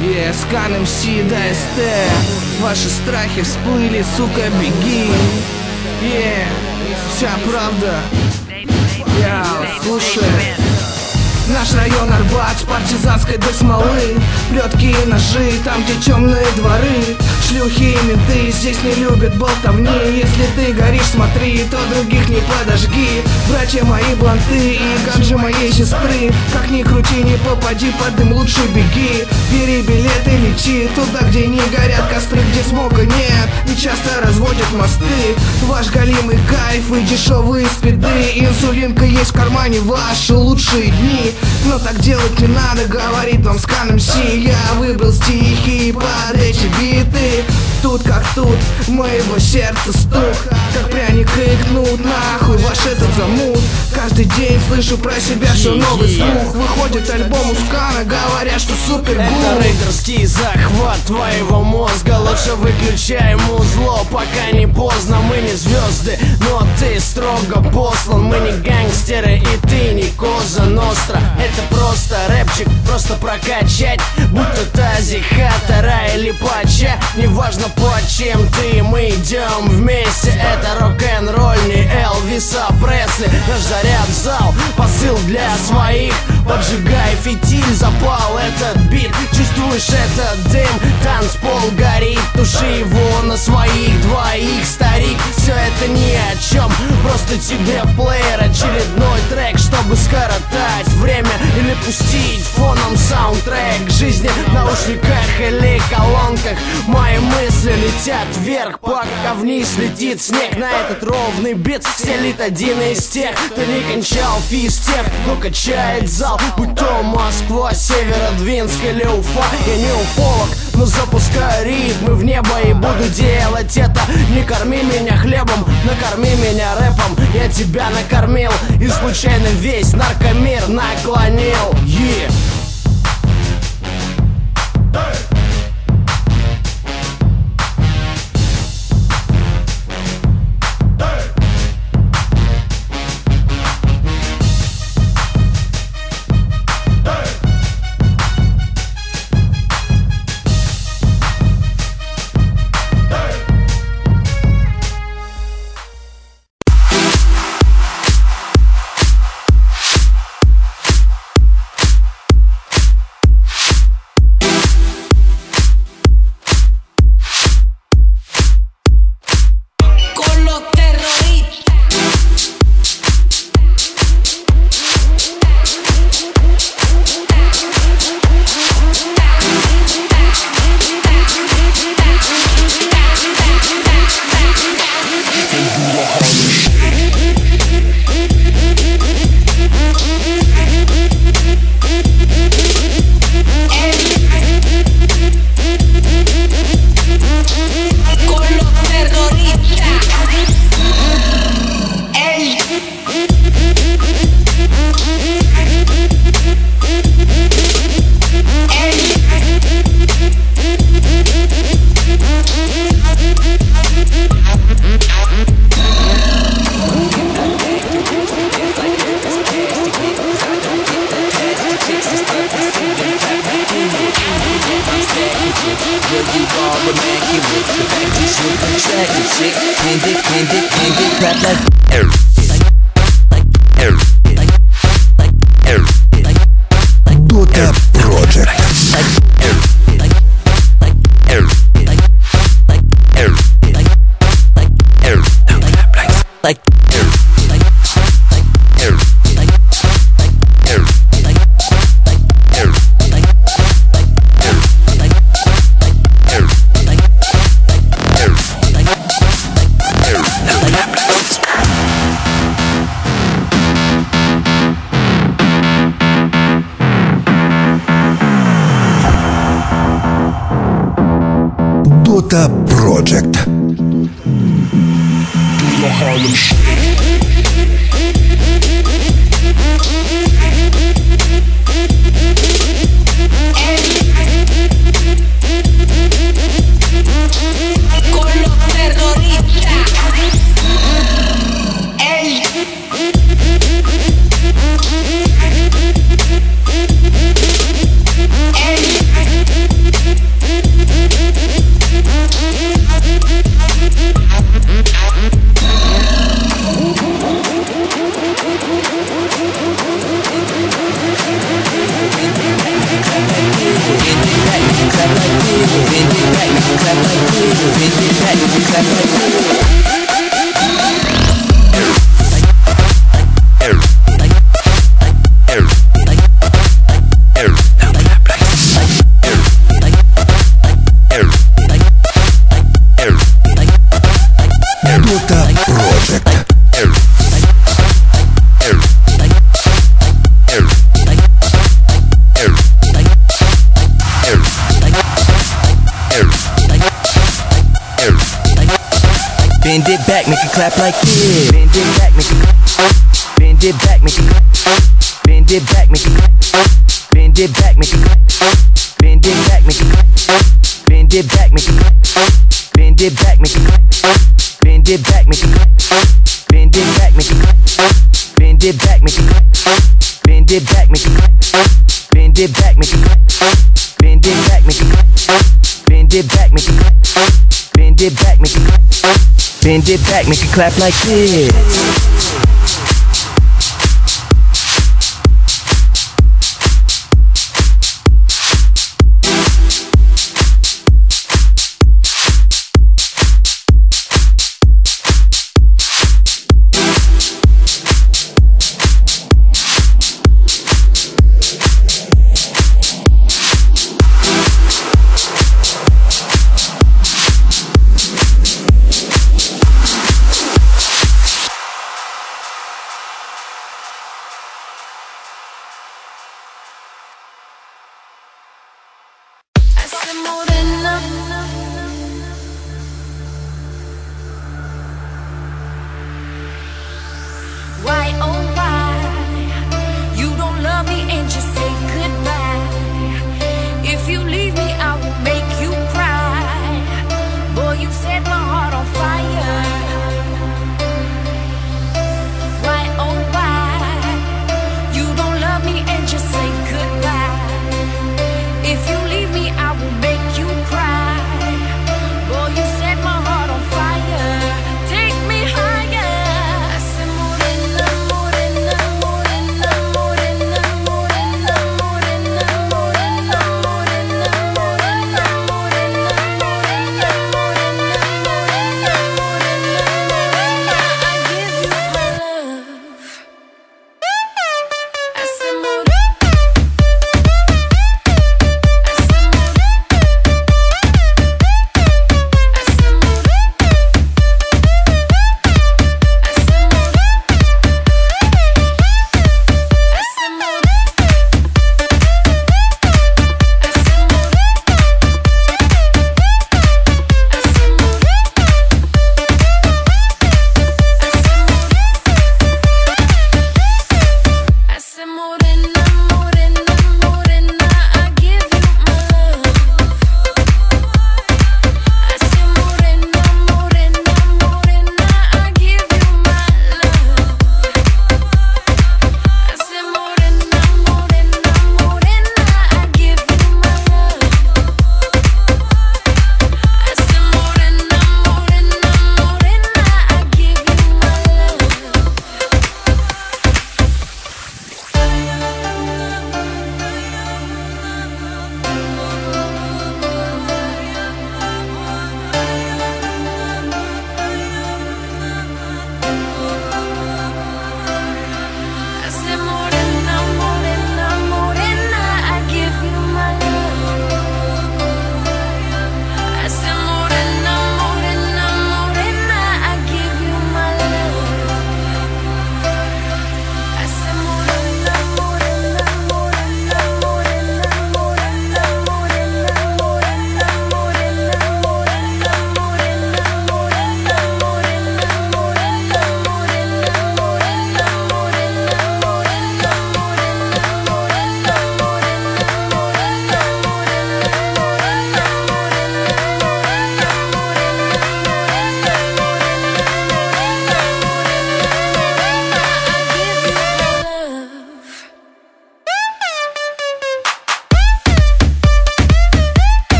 Скан МС, ДСТ. Ваши страхи всплыли, сука, беги. Вся правда. Слушай. Наш район Арбат с партизанской до смолы. Плетки и ножи, там где темные дворы. Шлюхи и менты здесь не любят болтовни. Если ты горишь, смотри, то других не подожги. Братья мои бланты и как же моей сестры. Как ни крути, не попади под дым, лучше беги. Бери билет и лети туда, где не горят костры, где смога нет и часто разводят мосты. Ваш галимый кайф и дешевые спиды. Инсулинка есть в кармане, ваши лучшие дни. Но так делать не надо, говорит вам Скан МС. Я выбрал стихи под эти биты. Тут как тут, моего сердца стук. Как пряник и кнут, нахуй ваш этот замут. Каждый день слышу про себя, что новый слух. Выходит альбом у Скана, говорят, что супер гуд. Это рейдерский захват твоего мозга. Лучше выключай музло, пока не поздно. Мы не звезды, но ты строго послан. Мы не гангстеры и ты не Коза Ностра. Это просто рэпчик, просто прокачать. Будто тазик, хата, рай или пача. Неважно под чем ты, мы идем вместе. Это рок-н-ролл, не Элвиса Пресли. Наш заряд в зал, посыл для своих. Поджигай фитиль, запал этот бит. Чувствуешь этот дым, танцпол горит. Туши его на своих двоих, старик. Все это ни о чем, просто тебе в плеер очередной трек, чтобы скоротать время или пустить фоном саундтрек жизни в наушниках или колонках. Мои мысли летят вверх, пока вниз летит снег. На этот ровный бит стелит один из тех, кто не кончал физтех, но качает зал. Будь то Москва, Северодвинск или Уфа. Я не уфолог, но запускаю ритмы в небо и буду делать это. Не корми меня хлебом, накорми меня рэпом. Я тебя накормил и случайно весь наркомир наклонил. Dota Project. Dota Project. Bend it back, make it clap like this. Bend it back, make it clap. Bend it back, make it clap. Bend it back, make it clap. Bend it back, make it clap. Bend it back, make it clap. Bend it back, make it clap. Bend it back, make it clap. Bend it back, make it clap. Bend it back, make it clap. Bend it back, make it clap. Bend it back, make it clap. Bend it back, make it clap. Bend it back, make it clap. Bend it back, make it clap. Bend it back, make it clap. Bend it back, make it clap like this. Hacemos